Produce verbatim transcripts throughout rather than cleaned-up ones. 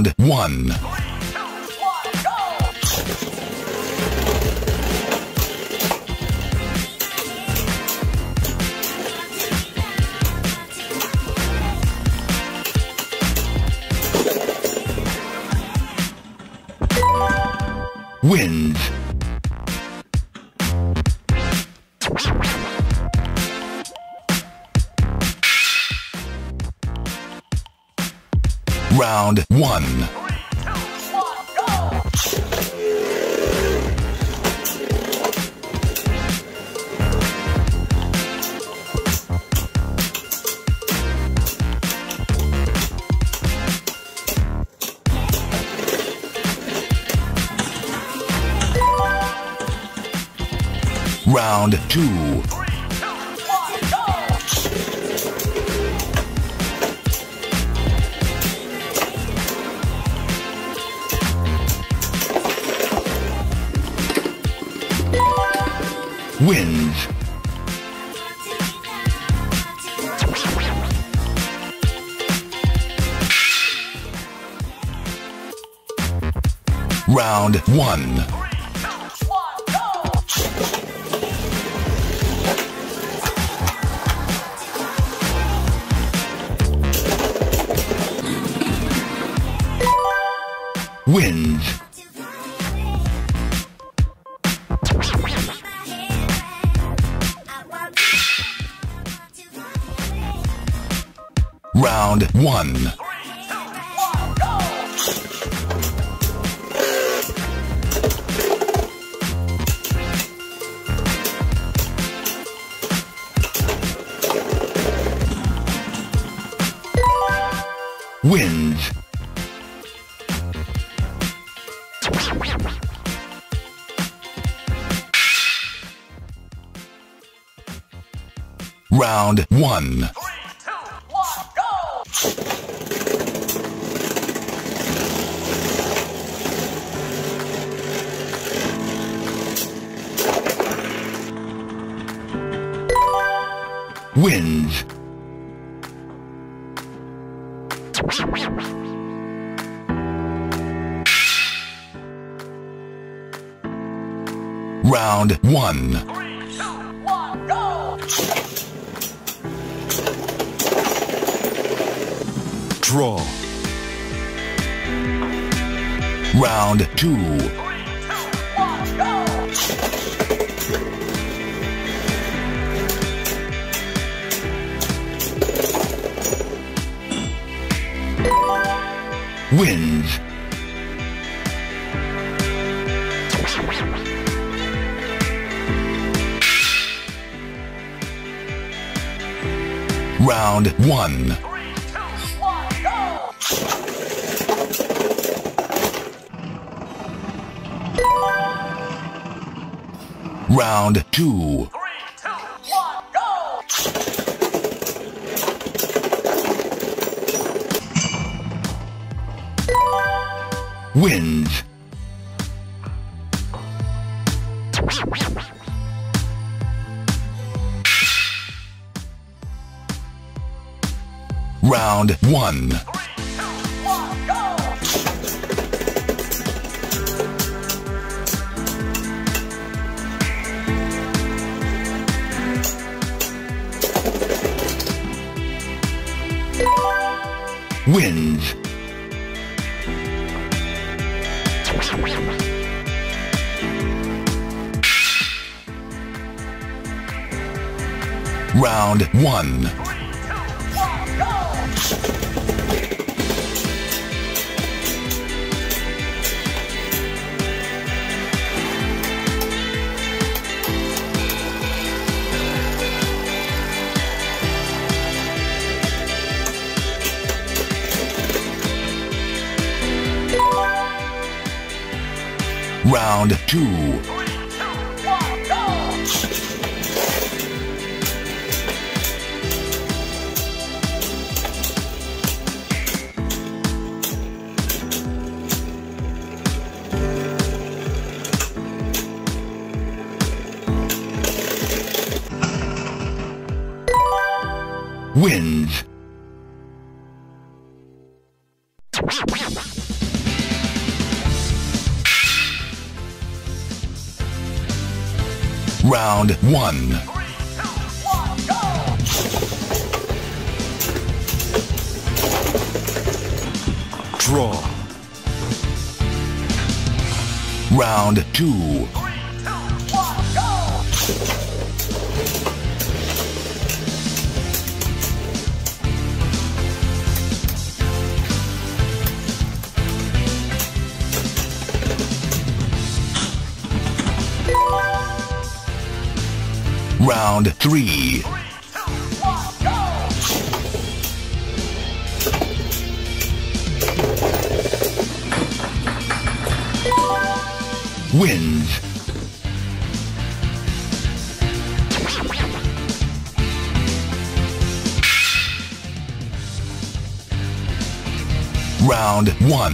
Round one. Wins. Round one. Round two. Wins. Round one. Wins. Round one. Wins. Round one. Wins. Round one. Three, two, one, go! Draw. Round two. Three, two, one, go! Wins. Round one. Three, two, one, go! Round two. Three, two, one, go! Wins. Round one. Three, two, one, go! Wins. Round one. Three, two, one, go! Round two. Three, two, one, go! Wins. Round one. Draw. Round two. Round three. Wins. Round one.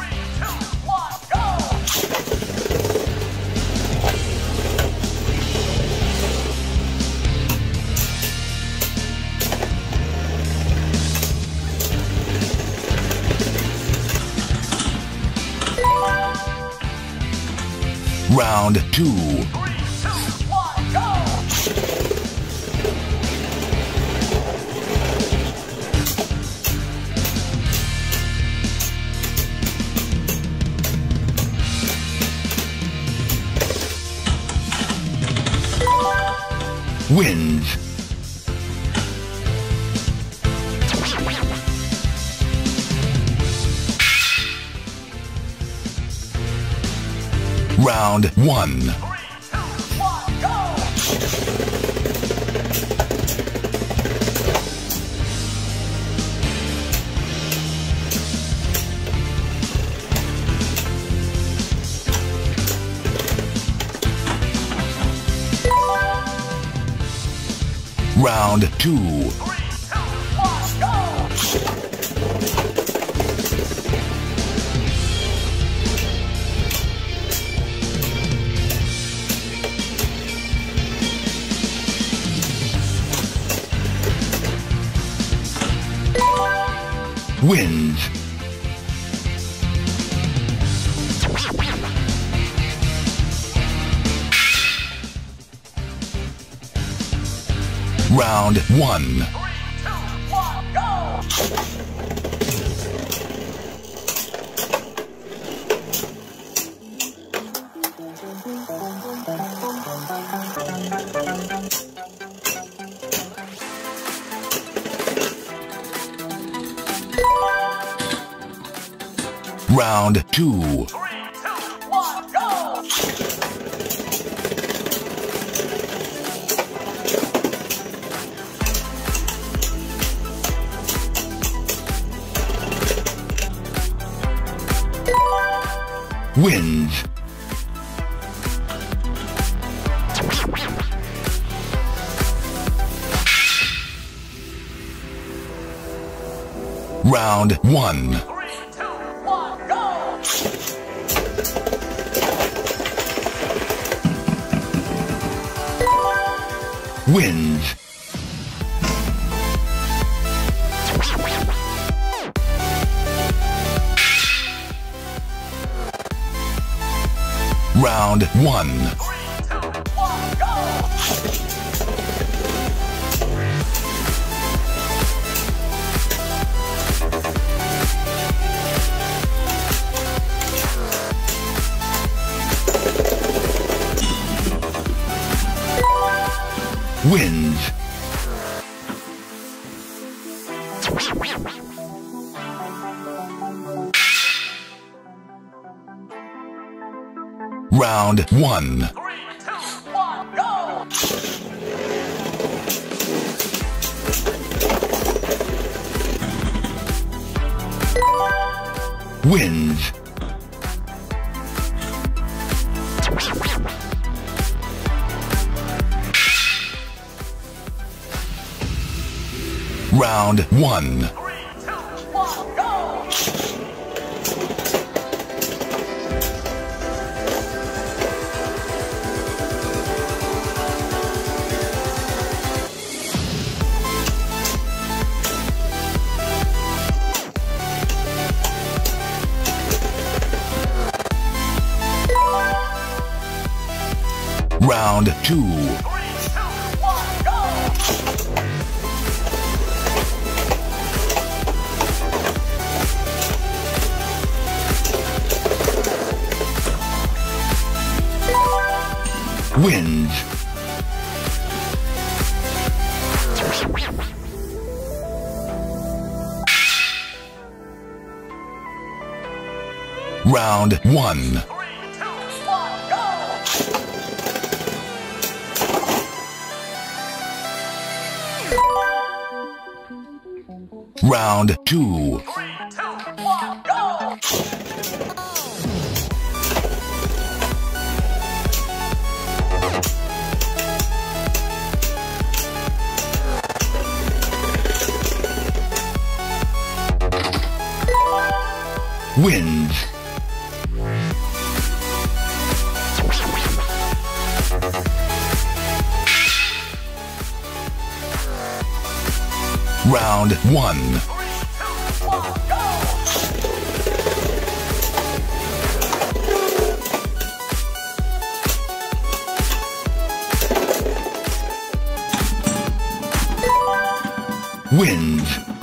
Round two. Wins. Round one. Round two. Wins. Round one. Round two. Wins. Round one. Wins. Round one. Wins. Round one. Wins. Round one. Round two. Three, two, one, go! Wins. Round one. Three, two, one, go! Round two. Three, two, one, go! Wins. Round one. Three, two, one, go! Wins.